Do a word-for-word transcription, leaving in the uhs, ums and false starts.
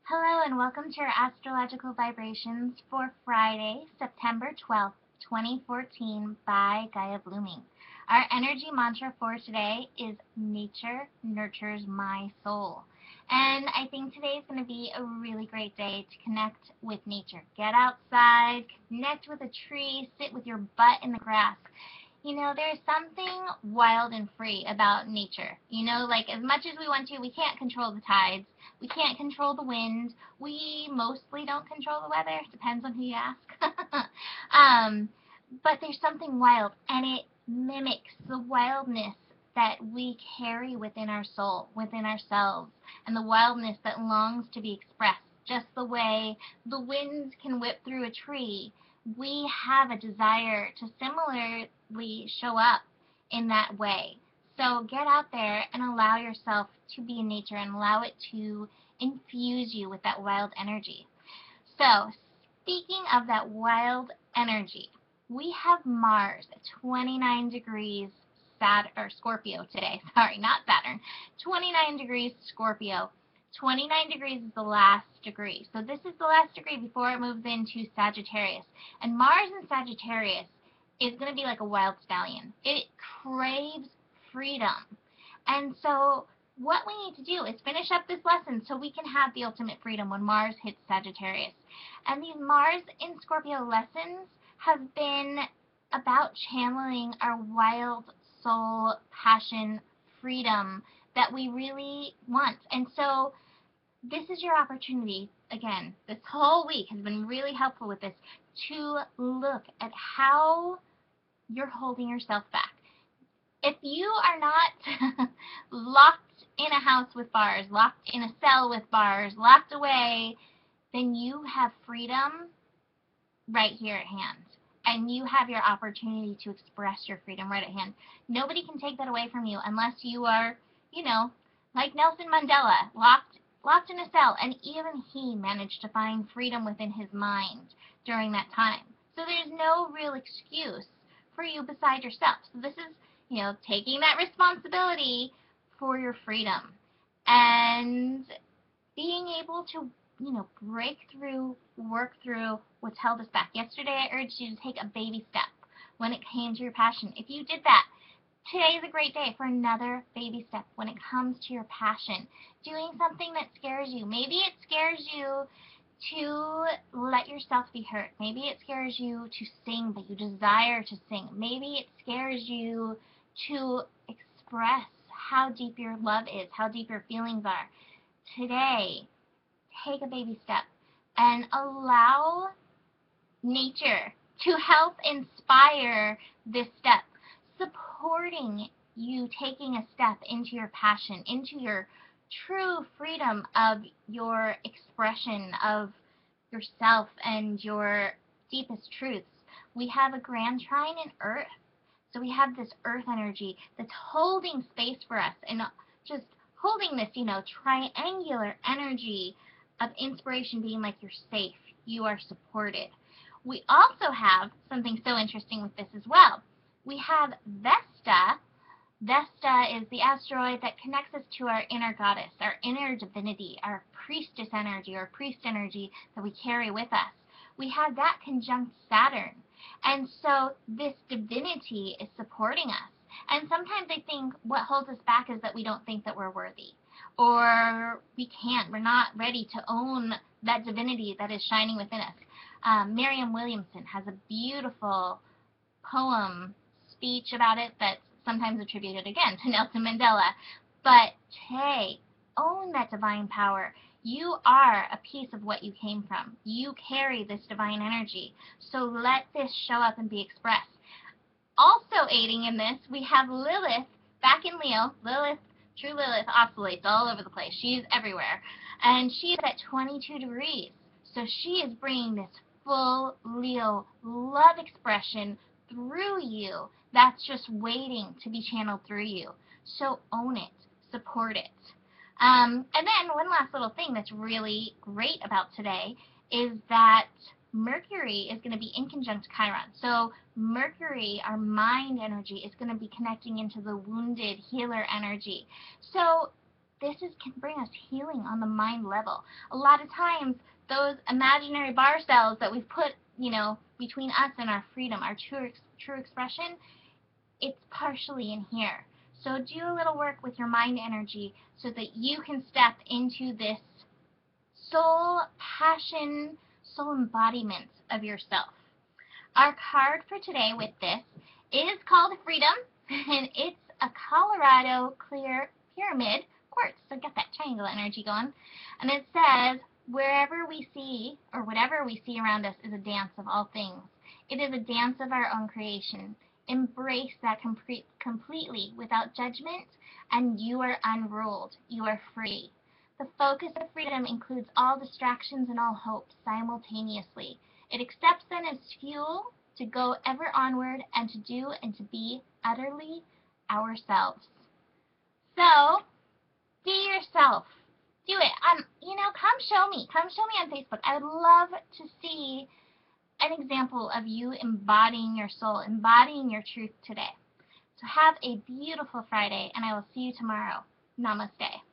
Hello and welcome to your astrological vibrations for Friday, September twelfth, twenty fourteen by Gaia Blooming. Our energy mantra for today is nature nurtures my soul. And I think today is going to be a really great day to connect with nature. Get outside, connect with a tree, sit with your butt in the grass. You know, there's something wild and free about nature. You know, like as much as we want to, we can't control the tides. We can't control the wind. We mostly don't control the weather. Depends on who you ask. um, but there's something wild, and it mimics the wildness that we carry within our soul, within ourselves, and the wildness that longs to be expressed. Just the way the winds can whip through a tree, we have a desire to similarly show up in that way. So get out there and allow yourself to be in nature and allow it to infuse you with that wild energy. So speaking of that wild energy, we have Mars at twenty-nine degrees Sat or Scorpio today. Sorry, not Saturn. twenty-nine degrees Scorpio. twenty-nine degrees is the last degree. So this is the last degree before it moves into Sagittarius. And Mars in Sagittarius is going to be like a wild stallion. It craves freedom. And so what we need to do is finish up this lesson so we can have the ultimate freedom when Mars hits Sagittarius. And these Mars in Scorpio lessons have been about channeling our wild soul, passion, freedom that we really want. And so this is your opportunity, again, this whole week has been really helpful with this, to look at how you're holding yourself back. If you are not locked in a house with bars, locked in a cell with bars, locked away, then you have freedom right here at hand. And you have your opportunity to express your freedom right at hand. Nobody can take that away from you unless you are, you know, like Nelson Mandela, locked locked in a cell, and even he managed to find freedom within his mind during that time. So there's no real excuse for you beside yourself. So this is, you know, taking that responsibility for your freedom and being able to, you know, break through, work through what's held us back. Yesterday I urged you to take a baby step when it came to your passion. If you did that, today is a great day for another baby step when it comes to your passion. Doing something that scares you. Maybe it scares you to let yourself be heard. Maybe it scares you to sing, but you desire to sing. Maybe it scares you to express how deep your love is, how deep your feelings are. Today, take a baby step and allow nature to help inspire this step, supporting you taking a step into your passion, into your true freedom of your expression of yourself and your deepest truths. We have a Grand Trine in Earth. So we have this earth energy that's holding space for us and just holding this, you know, triangular energy of inspiration, being like you're safe, you are supported. We also have something so interesting with this as well. We have Vesta. Vesta is the asteroid that connects us to our inner goddess, our inner divinity, our priestess energy, or priest energy that we carry with us. We have that conjunct Saturn. And so this divinity is supporting us. And sometimes I think what holds us back is that we don't think that we're worthy. Or we can't. We're not ready to own that divinity that is shining within us. Um, Marianne Williamson has a beautiful poem, speech about it that's sometimes attributed, again, to Nelson Mandela. But, hey, own that divine power. You are a piece of what you came from. You carry this divine energy. So let this show up and be expressed. Also aiding in this, we have Lilith back in Leo. Lilith, true Lilith, oscillates all over the place. She's everywhere. And she is at twenty-two degrees. So she is bringing this full Leo love expression through you that's just waiting to be channeled through you. So own it. Support it. Um, and then one last little thing that's really great about today is that Mercury is going to be in conjunct Chiron. So Mercury, our mind energy, is going to be connecting into the wounded healer energy. So this is can bring us healing on the mind level. A lot of times, those imaginary bar cells that we've put, you know, between us and our freedom, our true true expression, it's partially in here. So do a little work with your mind energy so that you can step into this soul passion, soul embodiment of yourself. Our card for today with this is called Freedom, and it's a Colorado clear pyramid quartz. So get that triangle energy going. And it says, wherever we see, or whatever we see around us, is a dance of all things. It is a dance of our own creation. Embrace that com- completely without judgment, and you are unruled. You are free. The focus of freedom includes all distractions and all hopes simultaneously. It accepts them as fuel to go ever onward and to do and to be utterly ourselves. So, be yourself. Do it. Um, you know, come show me. Come show me on Facebook. I would love to see an example of you embodying your soul, embodying your truth today. So have a beautiful Friday, and I will see you tomorrow. Namaste.